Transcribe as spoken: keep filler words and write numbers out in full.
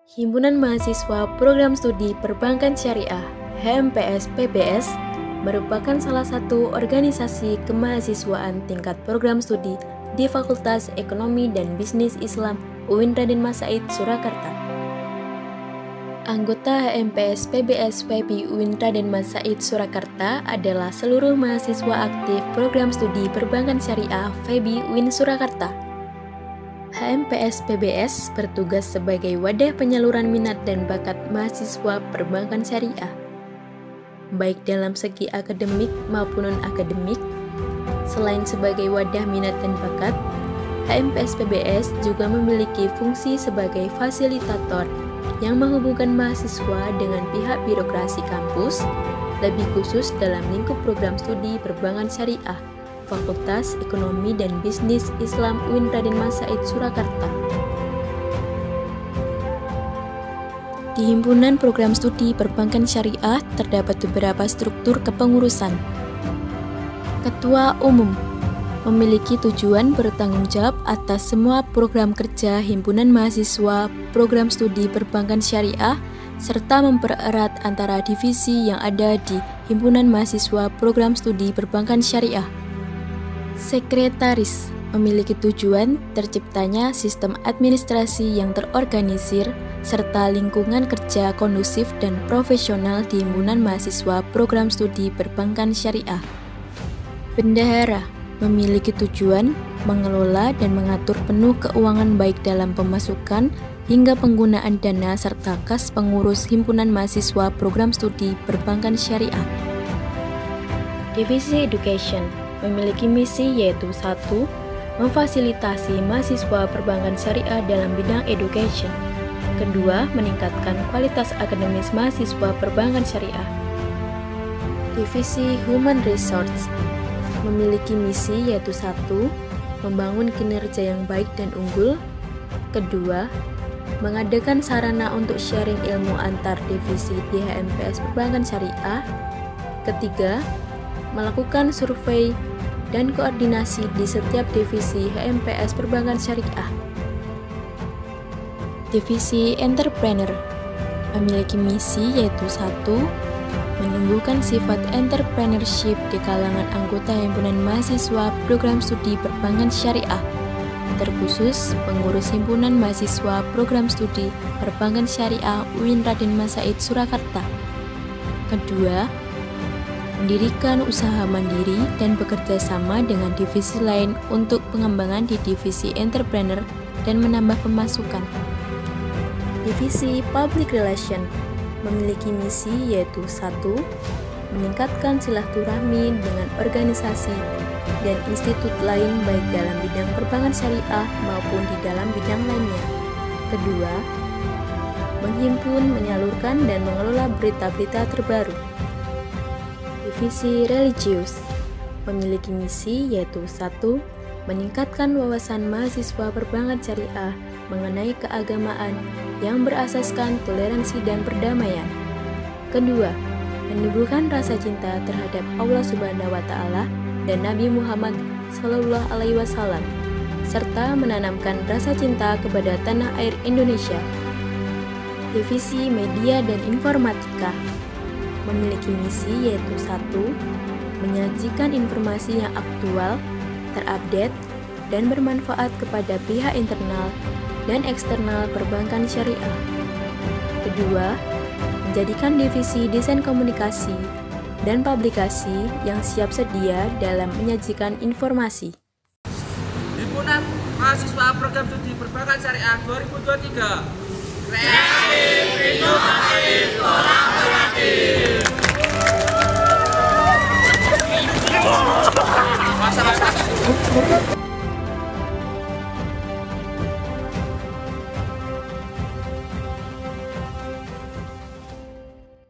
Himpunan Mahasiswa Program Studi Perbankan Syariah (H M P S P B S) merupakan salah satu organisasi kemahasiswaan tingkat program studi di Fakultas Ekonomi dan Bisnis Islam U I N Raden Mas Said, Surakarta. Anggota H M P S P B S F E B I U I N Raden Mas Said, Surakarta adalah seluruh mahasiswa aktif program studi Perbankan Syariah F E B I U I N Surakarta. H M P S P B S bertugas sebagai wadah penyaluran minat dan bakat mahasiswa perbankan syariah, baik dalam segi akademik maupun non-akademik. Selain sebagai wadah minat dan bakat, H M P S P B S juga memiliki fungsi sebagai fasilitator yang menghubungkan mahasiswa dengan pihak birokrasi kampus, lebih khusus dalam lingkup program studi Perbankan Syariah Fakultas Ekonomi dan Bisnis Islam U I N Raden Mas Said, Surakarta. Di Himpunan Program Studi Perbankan Syariah terdapat beberapa struktur kepengurusan. Ketua Umum memiliki tujuan bertanggung jawab atas semua program kerja Himpunan Mahasiswa Program Studi Perbankan Syariah serta mempererat antara divisi yang ada di Himpunan Mahasiswa Program Studi Perbankan Syariah. Sekretaris memiliki tujuan terciptanya sistem administrasi yang terorganisir serta lingkungan kerja kondusif dan profesional di Himpunan Mahasiswa Program Studi Perbankan Syariah. Bendahara memiliki tujuan mengelola dan mengatur penuh keuangan baik dalam pemasukan hingga penggunaan dana serta kas pengurus Himpunan Mahasiswa Program Studi Perbankan Syariah. Divisi Education memiliki misi yaitu satu. Memfasilitasi mahasiswa perbankan syariah dalam bidang education. Kedua, meningkatkan kualitas akademis mahasiswa perbankan syariah. Divisi Human Resource memiliki misi yaitu satu. Membangun kinerja yang baik dan unggul. Kedua, mengadakan sarana untuk sharing ilmu antar divisi di H M P S Perbankan Syariah. Ketiga, melakukan survei dan koordinasi di setiap divisi H M P S Perbankan Syariah. Divisi Entrepreneur memiliki misi yaitu satu. Menumbuhkan sifat entrepreneurship di kalangan anggota Himpunan Mahasiswa Program Studi Perbankan Syariah, terkhusus pengurus Himpunan Mahasiswa Program Studi Perbankan Syariah U I N Raden Mas Said, Surakarta. Kedua, mendirikan usaha mandiri dan bekerja sama dengan divisi lain untuk pengembangan di divisi entrepreneur dan menambah pemasukan. Divisi Public Relation memiliki misi yaitu satu. Meningkatkan silaturahmi dengan organisasi dan institut lain baik dalam bidang perbankan syariah maupun di dalam bidang lainnya. Kedua, menghimpun, menyalurkan, dan mengelola berita-berita terbaru. Divisi Religius memiliki misi yaitu satu. Meningkatkan wawasan mahasiswa perbankan syariah mengenai keagamaan yang berasaskan toleransi dan perdamaian. Kedua, menumbuhkan rasa cinta terhadap Allah Subhanahu wa taala dan Nabi Muhammad Shallallahu alaihi wasallam serta menanamkan rasa cinta kepada tanah air Indonesia. Divisi Media dan Informatika memiliki misi yaitu satu. Menyajikan informasi yang aktual, terupdate, dan bermanfaat kepada pihak internal dan eksternal perbankan syariah. Kedua, menjadikan divisi desain komunikasi dan publikasi yang siap sedia dalam menyajikan informasi. Himpunan Mahasiswa Program Studi Perbankan Syariah dua ribu dua puluh tiga. Kreatif.